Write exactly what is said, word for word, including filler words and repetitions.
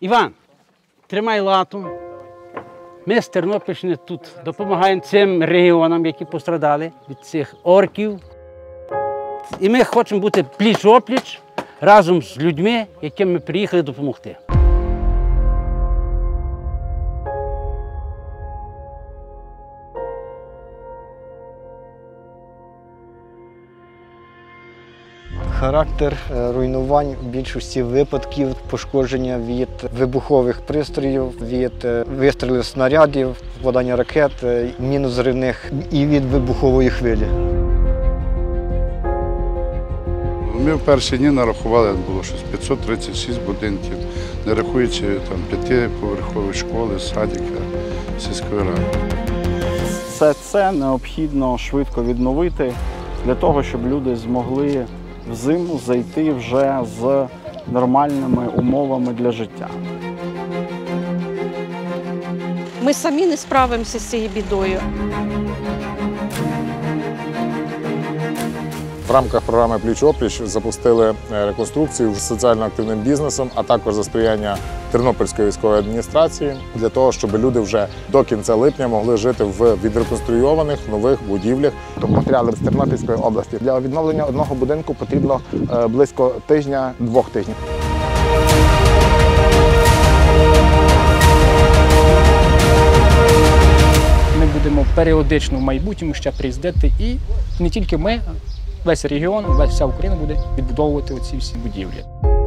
Іван, тримай лату. Ми з Тернопільщини тут допомагаємо цим регіонам, які пострадали від цих орків. І ми хочемо бути пліч-опліч разом з людьми, яким ми приїхали допомогти. Характер руйнувань в більшості випадків пошкодження від вибухових пристроїв, від вистрілів снарядів, попадання ракет, мінозривних і від вибухової хвилі. Ми в перші дні нарахували, було щось п'ятсот тридцять шість будинків, не рахуючи там п'ятиповерхові школи, садика, сільської ради. Все це необхідно швидко відновити для того, щоб люди змогли в зиму зайти вже з нормальними умовами для життя. Ми самі не справимося з цією бідою. В рамках програми «Пліч-опліч» запустили реконструкцію з соціально активним бізнесом, а також за сприяння Тернопільської військової адміністрації, для того, щоб люди вже до кінця липня могли жити в відреконструйованих нових будівлях. Матеріали з Тернопільської області. Для відновлення одного будинку потрібно близько тижня-двох тижнів. Ми будемо періодично в майбутньому ще приїздити, і не тільки ми, весь регіон, вся Україна буде відбудовувати оці всі будівлі.